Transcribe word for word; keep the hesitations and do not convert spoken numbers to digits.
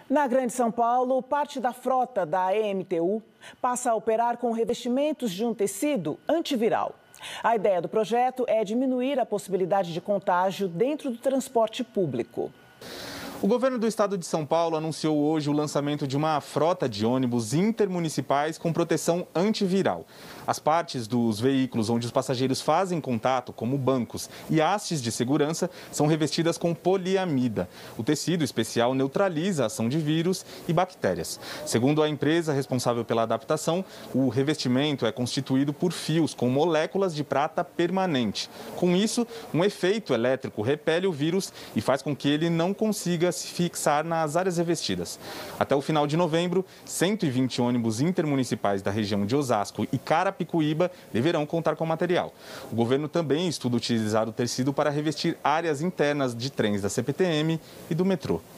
Na Grande São Paulo, parte da frota da E M T U passa a operar com revestimentos de um tecido antiviral. A ideia do projeto é diminuir a possibilidade de contágio dentro do transporte público. O governo do estado de São Paulo anunciou hoje o lançamento de uma frota de ônibus intermunicipais com proteção antiviral. As partes dos veículos onde os passageiros fazem contato, como bancos e hastes de segurança, são revestidas com poliamida. O tecido especial neutraliza a ação de vírus e bactérias. Segundo a empresa responsável pela adaptação, o revestimento é constituído por fios com moléculas de prata permanente. Com isso, um efeito elétrico repele o vírus e faz com que ele não consiga se fixar nas áreas revestidas. Até o final de novembro, cento e vinte ônibus intermunicipais da região de Osasco e Carapicuíba deverão contar com material. O governo também estuda utilizar o tecido para revestir áreas internas de trens da C P T M e do metrô.